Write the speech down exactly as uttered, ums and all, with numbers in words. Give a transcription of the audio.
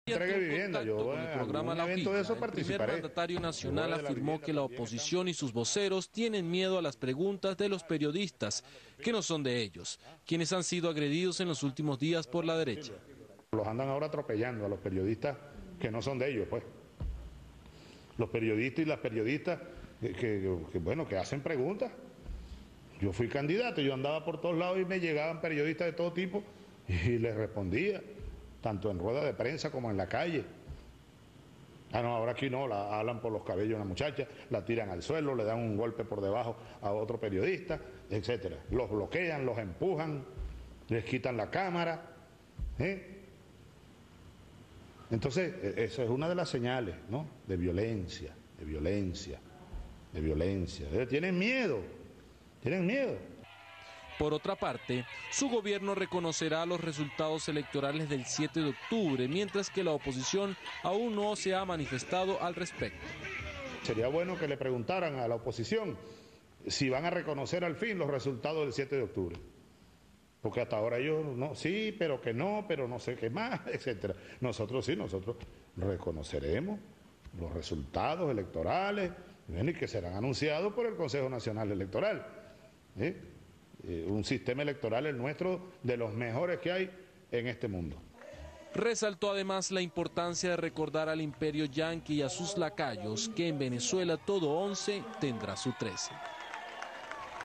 entregue vivienda. Yo con el programa La evento de eso Hojilla, el primer participaré. mandatario nacional Yo de la afirmó que la oposición y sus voceros tienen miedo a las preguntas de los periodistas, que no son de ellos, quienes han sido agredidos en los últimos días por la derecha. Los andan ahora atropellando a los periodistas que no son de ellos, pues. Los periodistas y las periodistas que, que, que, bueno, que hacen preguntas. Yo fui candidato, yo andaba por todos lados y me llegaban periodistas de todo tipo y les respondía, tanto en rueda de prensa como en la calle. Ah, no, ahora aquí no, la hablan por los cabellos a una muchacha, la tiran al suelo, le dan un golpe por debajo a otro periodista, etcétera. Los bloquean, los empujan, les quitan la cámara. ¿eh? Entonces, esa es una de las señales, ¿no? De violencia, de violencia, de violencia. Tienen miedo, tienen miedo. Por otra parte, su gobierno reconocerá los resultados electorales del siete de octubre, mientras que la oposición aún no se ha manifestado al respecto. Sería bueno que le preguntaran a la oposición si van a reconocer al fin los resultados del siete de octubre. Porque hasta ahora ellos, no, sí, pero que no, pero no sé qué más, etcétera. Nosotros sí, nosotros reconoceremos los resultados electorales, y que serán anunciados por el Consejo Nacional Electoral. ¿eh? Eh, un sistema electoral el nuestro de los mejores que hay en este mundo. Resaltó además la importancia de recordar al imperio yanqui y a sus lacayos que en Venezuela todo once tendrá su trece.